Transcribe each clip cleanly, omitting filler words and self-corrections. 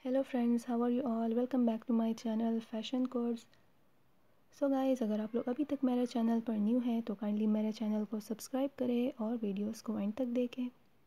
Hello friends, how are you all. Welcome back to my channel fashion course. So guys, अगर आप लोग अभी तक मेरे चैनल पर न्यू हैं तो काइंडली मेरे चैनल को सब्सक्राइब करें और वीडियोस को एंड तक देखें।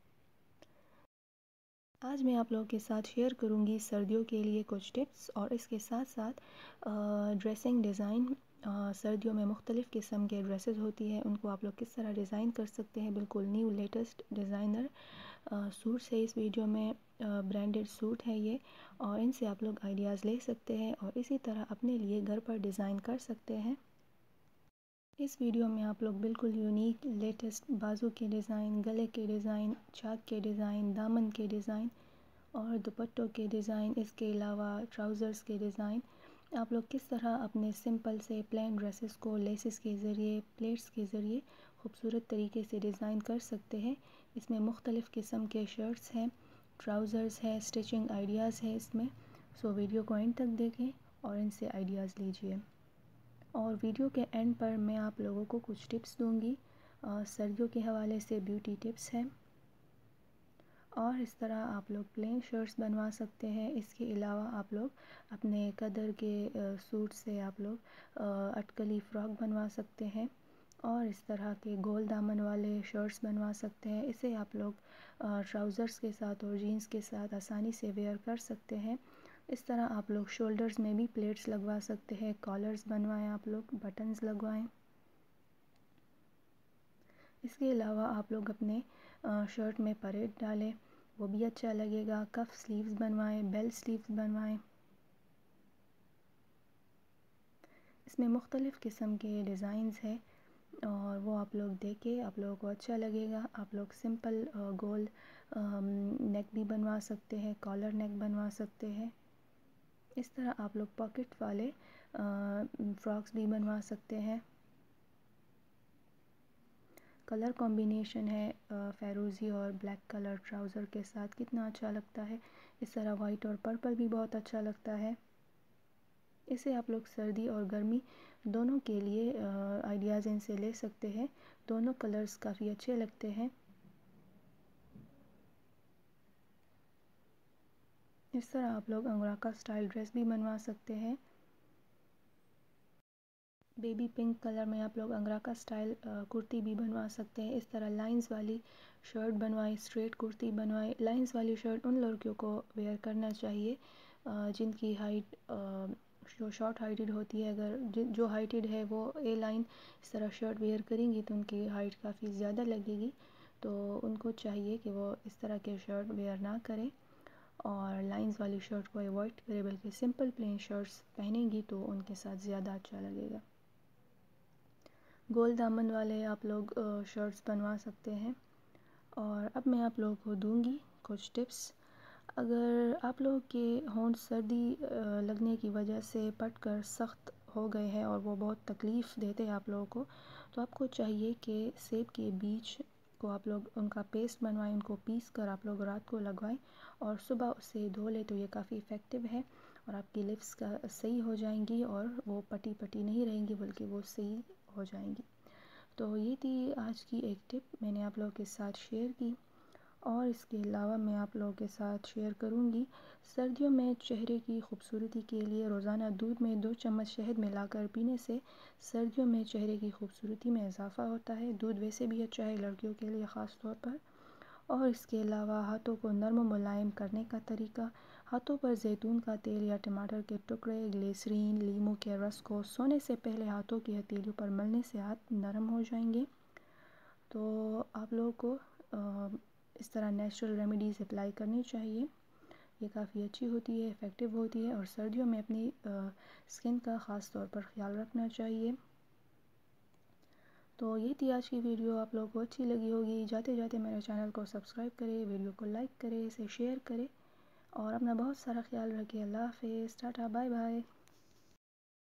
आज मैं आप लोगों के साथ शेयर करूंगी सर्दियों के लिए कुछ टिप्स और इसके साथ साथ ड्रेसिंग डिज़ाइन। सर्दियों में मुख्तलिफ़ किस्म के ड्रेसेस होती है, उनको आप लोग किस तरह डिज़ाइन कर सकते हैं। बिल्कुल न्यू लेटेस्ट डिज़ाइनर सूट्स है इस वीडियो में, ब्रांडेड सूट है ये, और इनसे आप लोग आइडियाज़ ले सकते हैं और इसी तरह अपने लिए घर पर डिज़ाइन कर सकते हैं। इस वीडियो में आप लोग बिल्कुल यूनिक लेटेस्ट बाजू के डिज़ाइन, गले के डिज़ाइन, चाक के डिज़ाइन, दामन के डिज़ाइन और दुपट्टों के डिज़ाइन, इसके अलावा ट्राउज़र्स के डिज़ाइन आप लोग किस तरह अपने सिंपल से प्लेन ड्रेसेस को लेसेस के ज़रिए, प्लेट्स के ज़रिए खूबसूरत तरीके से डिज़ाइन कर सकते हैं। इसमें मुख्तलिफ़ किस्म के शर्ट्स हैं, ट्राउज़र्स है, स्टिचिंग आइडियाज़ है इसमें। सो वीडियो को एंड तक देखें और इनसे आइडियाज़ लीजिए। और वीडियो के एंड पर मैं आप लोगों को कुछ टिप्स दूंगी, सर्दियों के हवाले से ब्यूटी टिप्स हैं। और इस तरह आप लोग प्लेन शर्ट्स बनवा सकते हैं। इसके अलावा आप लोग अपने कदर के सूट से आप लोग अटकली फ़्रॉक बनवा सकते हैं और इस तरह के गोल दामन वाले शर्ट्स बनवा सकते हैं। इसे आप लोग ट्राउज़र्स के साथ और जीन्स के साथ आसानी से वेयर कर सकते हैं। इस तरह आप लोग शोल्डर्स में भी प्लेट्स लगवा सकते हैं, कॉलर्स बनवाएं, आप लोग बटन्स लगवाएं। इसके अलावा आप लोग अपने शर्ट में परेड डालें, वो भी अच्छा लगेगा। कफ स्लीव्स बनवाएं, बेल स्लीव्स बनवाएं। इसमें मुख्तलिफ़ किस्म के डिज़ाइंस हैं और वो आप लोग देखें, आप लोगों को अच्छा लगेगा। आप लोग सिंपल गोल नेक भी बनवा सकते हैं, कॉलर नेक बनवा सकते हैं। इस तरह आप लोग पॉकेट वाले फ्रॉक्स भी बनवा सकते हैं। कलर कॉम्बिनेशन है फ़ेरोज़ी और ब्लैक कलर ट्राउज़र के साथ, कितना अच्छा लगता है। इस तरह वाइट और पर्पल भी बहुत अच्छा लगता है। इसे आप लोग सर्दी और गर्मी दोनों के लिए आइडियाज़ इनसे ले सकते हैं। दोनों कलर्स काफ़ी अच्छे लगते हैं। इस तरह आप लोग अंगोरा स्टाइल ड्रेस भी बनवा सकते हैं। बेबी पिंक कलर में आप लोग अंगोरा स्टाइल कुर्ती भी बनवा सकते हैं। इस तरह लाइंस वाली शर्ट बनवाएं, स्ट्रेट कुर्ती बनवाएं। लाइंस वाली शर्ट उन लड़कियों को वेयर करना चाहिए जिनकी हाइट जो शॉर्ट हाइटेड होती है। अगर जो हाइटेड है वो ए लाइन इस तरह शर्ट वेयर करेंगी तो उनकी हाइट काफ़ी ज़्यादा लगेगी, तो उनको चाहिए कि वो इस तरह के शर्ट वेयर ना करें और लाइंस वाली शर्ट को अवॉइड करें, बल्कि सिंपल प्लेन शर्ट्स पहनेंगी तो उनके साथ ज़्यादा अच्छा लगेगा। गोल दामन वाले आप लोग शर्ट्स बनवा सकते हैं। और अब मैं आप लोगों को दूंगी कुछ टिप्स। अगर आप लोगों के होंठ सर्दी लगने की वजह से पट कर सख्त हो गए हैं और वो बहुत तकलीफ़ देते हैं आप लोगों को, तो आपको चाहिए कि सेब के बीज को आप लोग उनका पेस्ट बनवाएं, उनको पीस कर आप लोग रात को लगवाएं और सुबह उसे धो लें, तो ये काफ़ी इफ़ेक्टिव है और आपकी लिप्स का सही हो जाएंगी और वो पटी पटी नहीं रहेंगी बल्कि वो सही हो जाएंगी। तो ये थी आज की एक टिप मैंने आप लोगों के साथ शेयर की। और इसके अलावा मैं आप लोगों के साथ शेयर करूंगी सर्दियों में चेहरे की खूबसूरती के लिए रोज़ाना दूध में 2 चम्मच शहद मिलाकर पीने से सर्दियों में चेहरे की खूबसूरती में इजाफ़ा होता है। दूध वैसे भी अच्छा है लड़कियों के लिए ख़ास तौर पर। और इसके अलावा हाथों को नरम मुलायम करने का तरीका, हाथों पर जैतून का तेल या टमाटर के टुकड़े, ग्लिसरीन, लीमू के रस को सोने से पहले हाथों की हथेलियों पर मलने से हाथ नरम हो जाएंगे। तो आप लोगों को इस तरह नेचुरल रेमेडीज़ अप्लाई करनी चाहिए। ये काफ़ी अच्छी होती है, इफ़ेक्टिव होती है और सर्दियों में अपनी स्किन का ख़ास तौर पर ख्याल रखना चाहिए। तो ये थी आज की वीडियो, आप लोगों को अच्छी लगी होगी। जाते जाते मेरे चैनल को सब्सक्राइब करें, वीडियो को लाइक करें, इसे शेयर करें और अपना बहुत सारा ख्याल रखें। अल्लाह हाफ़िज़, टाटा, बाय बाय।